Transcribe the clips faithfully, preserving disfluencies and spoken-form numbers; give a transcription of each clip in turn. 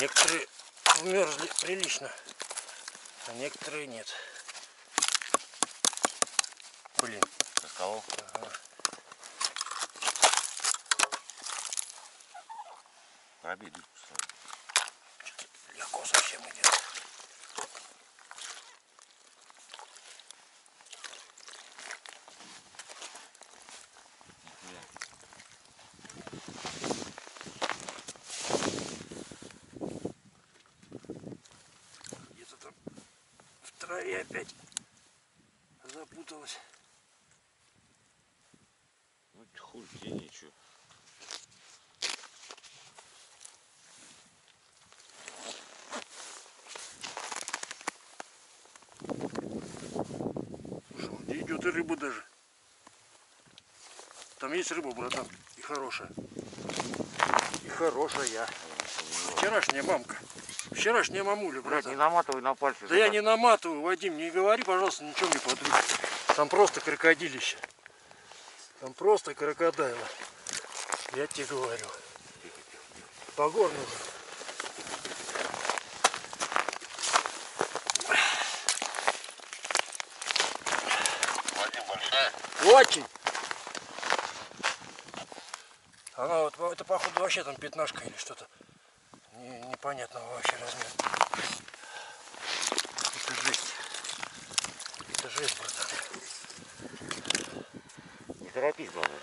Некоторые умерзли прилично, а некоторые нет. Блин, расколол. Ага. Пробей. Что-то легко совсем идет. Где-то там в траве опять запуталась. Ну хуй тебе ничего. Где идет и рыба даже. Там есть рыба, братан, и хорошая. И хорошая. Вчерашняя мамка. Вчерашняя мамуля, Блядь, братан. не наматывай на пальцы. Да я не наматываю, Вадим, не говори, пожалуйста, ничего не подрубь. Там просто крокодилище. Там просто крокодайло. Я тебе говорю. Погор нужен. Вадим, большая? Очень. Она вот, это походу вообще там пятнашка или что-то. Не, непонятного вообще размера. Это жесть. Это жесть, братан. Не торопись, главное.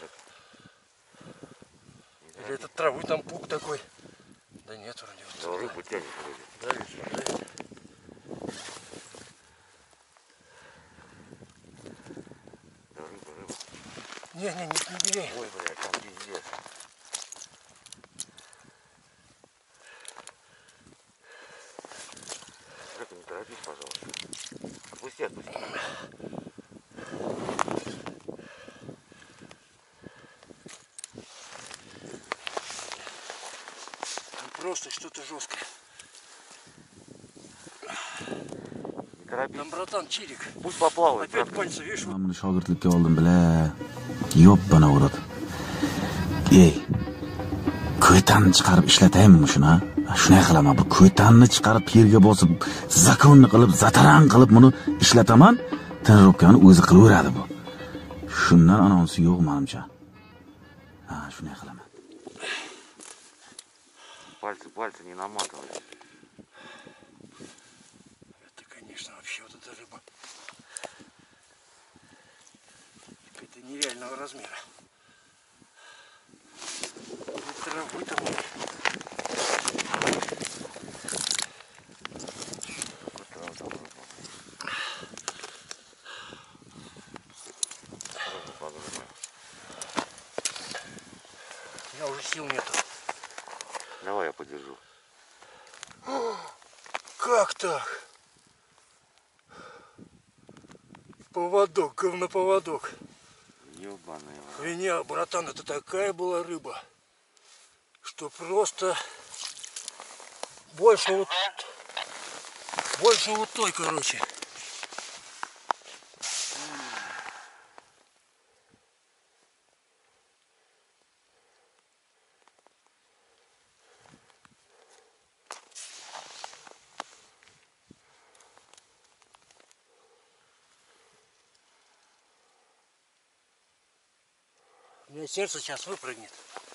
Или это травы там пук такой. Да нет, вроде вот. Да, рыбу тянет вроде. Да, вижу, да. Да, рыба, рыба. Не, не, не, не бери. Ой, блядь, там пиздец. Жека, не торопись, пожалуйста. Отпусти, отпусти. Просто что-то жесткое. Не торопись. Там, братан, чирик. Пусть поплавает. Опять брат. пальцы, видишь? Men buni shogirdlikka oldim bila. Yo'ppana uradi. Ey. Ko'tanni chiqarib ishlataymi shuni? Shunday qilaman. Bir ko'tanni chiqarib yerga bosib, zakonni qilib, zataran qilib buni ishlataman. Trenirovkani o'zi qilaveradi bu. Shundan anonsi yo'q menimcha. Ha, shunday qilaman. Пальцы, пальцы не наматывай. Это, конечно, вообще вот эта рыба. Это нереального размера. И травы там. У меня уже сил нету. Давай я подержу. Как так? Поводок, говноповодок. Ёбаный. Меня, братан, это такая была рыба, что просто больше вот, больше вот той, короче. У меня сердце сейчас выпрыгнет.